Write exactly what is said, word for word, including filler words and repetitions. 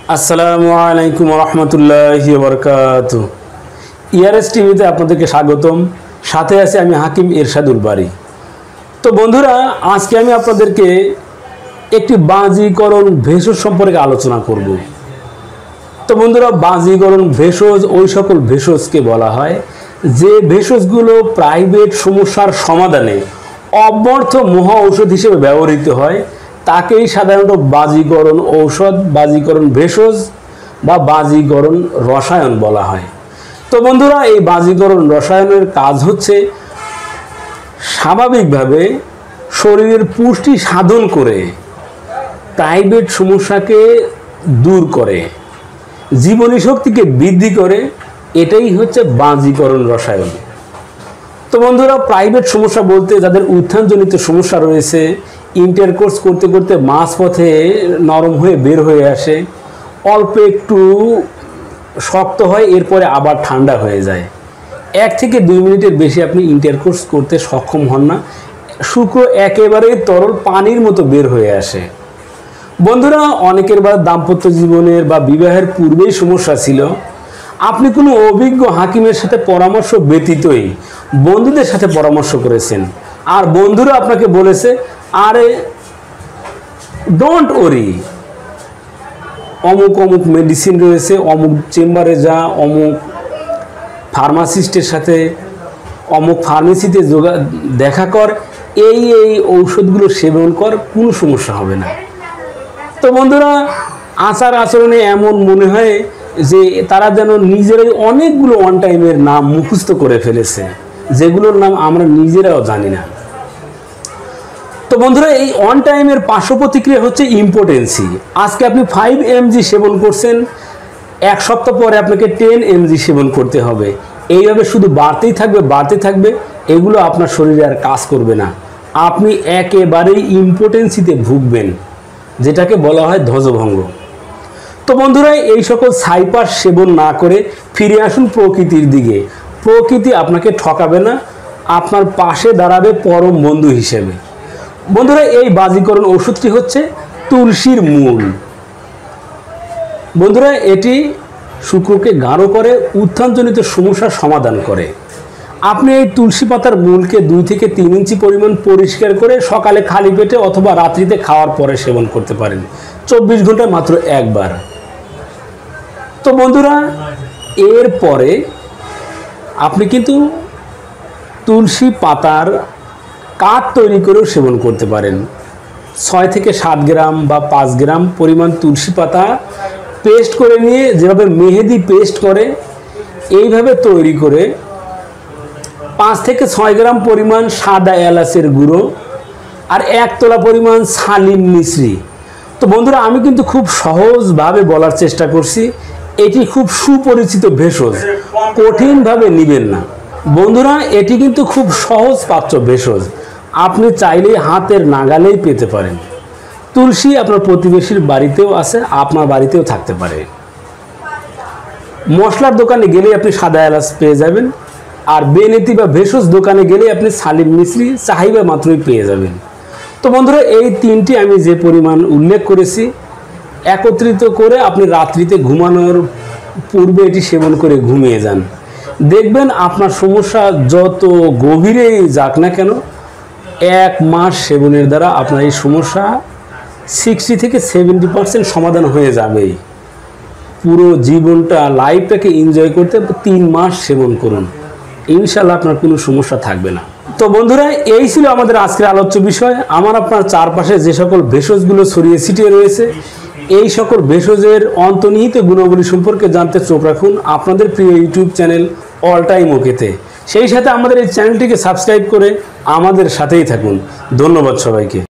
আসসালামু আলাইকুম রহমতুল্লাহি ওয়া বারাকাতুহু। ইয়ারএস টিভিতে আপনাদেরকে স্বাগতম। সাথে আছে আমি হাকিম এরশাদুল বারী। তো বন্ধুরা, আজকে আমি আপনাদেরকে একটি বাজিকরণ ভেষজ সম্পর্কে আলোচনা করব। তো বন্ধুরা, বাজিকরণ ভেষজ ওই সকল ভেষজকে বলা হয় যে ভেষজগুলো প্রাইভেট সমস্যার সমাধানে অব্যর্থ মহা ঔষধ হিসেবে ব্যবহৃত হয়। তাকেই সাধারণত বাজিকরণ ঔষধ, বাজিকরণ ভেষজ বা বাজিকরণ রসায়ন বলা হয়। তো বন্ধুরা, এই বাজিকরণ রসায়নের কাজ হচ্ছে স্বাভাবিকভাবে শরীরের পুষ্টি সাধন করে প্রাইভেট সমস্যাকে দূর করে, জীবনী শক্তিকে বৃদ্ধি করে। এটাই হচ্ছে বাজিকরণ রসায়ন। তো বন্ধুরা, প্রাইভেট সমস্যা বলতে যাদের উত্থানজনিত সমস্যা রয়েছে, ইন্টারকোর্স করতে করতে মাঝপথে নরম হয়ে বের হয়ে আসে, অল্প একটু শক্ত হয়, এরপরে আবার ঠান্ডা হয়ে যায়, এক থেকে দুই মিনিটের বেশি আপনি ইন্টারকোর্স করতে সক্ষম হন না, শুক্র একেবারে তরল পানির মতো বের হয়ে আসে। বন্ধুরা, অনেকের বা দাম্পত্য জীবনের বা বিবাহের পূর্বেই সমস্যা ছিল, আপনি কোনো অভিজ্ঞ হাকিমের সাথে পরামর্শ ব্যতীতই বন্ধুদের সাথে পরামর্শ করেছেন, আর বন্ধুরা আপনাকে বলেছে আরে ডোন্ট ওরি, অমুক অমুক মেডিসিন রয়েছে, অমুক চেম্বারে যা, অমুক ফার্মাসিস্টের সাথে, অমুক ফার্মেসিতে যোগা দেখা কর, এই এই ঔষধগুলো সেবন কর, কোনো সমস্যা হবে না। তো বন্ধুরা, আচার আচরণে এমন মনে হয় যে তারা যেন নিজেরাই অনেকগুলো ওয়ান টাইমের নাম মুখস্থ করে ফেলেছে, যেগুলোর নাম আমরা নিজেরাও জানি না। তো বন্ধুরা, এই ওয়ান টাইমের পার্শ্ব প্রতিক্রিয়া হচ্ছে ইম্পোটেন্সি। আজকে আপনি ফাইভ এমজি সেবন করছেন, এক সপ্তাহ পরে আপনাকে টেন এমজি সেবন করতে হবে। এইভাবে শুধু বাড়তেই থাকবে বাড়তে থাকবে, এগুলো আপনার শরীরে আর কাজ করবে না। আপনি একেবারেই ইম্পোটেন্সিতে ভুগবেন, যেটাকে বলা হয় ধ্বজভঙ্গ। তো বন্ধুরা, এই সকল সাইপাস সেবন না করে ফিরে আসুন প্রকৃতির দিকে। প্রকৃতি আপনাকে ঠকাবে না, আপনার পাশে দাঁড়াবে পরম বন্ধু হিসেবে। বন্ধুরা, এই বাজিকরণ ওষুধটি হচ্ছে তুলসীর মূল। বন্ধুরা, এটি শুক্রকে গাঢ় করে, উত্থানজনিত সমস্যার সমাধান করে। আপনি এই তুলসী পাতার মূলকে দুই থেকে তিন ইঞ্চি পরিমাণ পরিষ্কার করে সকালে খালি পেটে অথবা রাত্রিতে খাওয়ার পরে সেবন করতে পারেন, চব্বিশ ঘন্টায় মাত্র একবার। তো বন্ধুরা, এরপরে আপনি কিন্তু তুলসী পাতার কাঠ তৈরি করেও সেবন করতে পারেন। ছয় থেকে সাত গ্রাম বা পাঁচ গ্রাম পরিমাণ তুলসী পাতা পেস্ট করে নিয়ে, যেভাবে মেহেদি পেস্ট করে এইভাবে তৈরি করে, পাঁচ থেকে ছয় গ্রাম পরিমাণ সাদা এলাচের গুঁড়ো আর এক তোলা পরিমাণ সালিম মিশ্রি। তো বন্ধুরা, আমি কিন্তু খুব সহজভাবে বলার চেষ্টা করছি, এটি খুব সুপরিচিত ভেষজ, কঠিনভাবে নেবেন না। বন্ধুরা, এটি কিন্তু খুব সহজ পাচ্য ভেষজ, আপনি চাইলেই হাতের নাগালেই পেতে পারেন। তুলসী আপনার প্রতিবেশীর বাড়িতেও আছে, আপনার বাড়িতেও থাকতে পারে। মশলার দোকানে গেলেই আপনি সাদা এলাচ পেয়ে যাবেন, আর বেনেতি বা ভেষজ দোকানে গেলে আপনি সালিম মিশ্রি চাহিদা মাত্রই পেয়ে যাবেন। তো বন্ধুরা, এই তিনটি আমি যে পরিমাণ উল্লেখ করেছি একত্রিত করে আপনি রাত্রিতে ঘুমানোর পূর্বে এটি সেবন করে ঘুমিয়ে যান, দেখবেন আপনার সমস্যা যত গভীরেই যাক না কেন, এক মাস সেবনের দ্বারা আপনার এই সমস্যা সিক্সটি থেকে সেভেন্টি পার্সেন্ট সমাধান হয়ে যাবেই। পুরো জীবনটা, লাইফটাকে এনজয় করতে তিন মাস সেবন করুন, ইনশাল্লাহ আপনার কোনো সমস্যা থাকবে না। তো বন্ধুরা, এই ছিল আমাদের আজকের আলোচ্য বিষয়। আমার আপনার চারপাশে যে সকল ভেষজগুলো ছড়িয়ে ছিটিয়ে রয়েছে, এই সকল ভেষজের অন্তর্নিহিত গুণাবলী সম্পর্কে জানতে চোখ রাখুন আপনাদের প্রিয় ইউটিউব চ্যানেল অল টাইম ওকেতে। সেই সাথে আমাদের এই চ্যানেলটিকে সাবস্ক্রাইব করে আমাদের সাথেই থাকুন। ধন্যবাদ সবাইকে।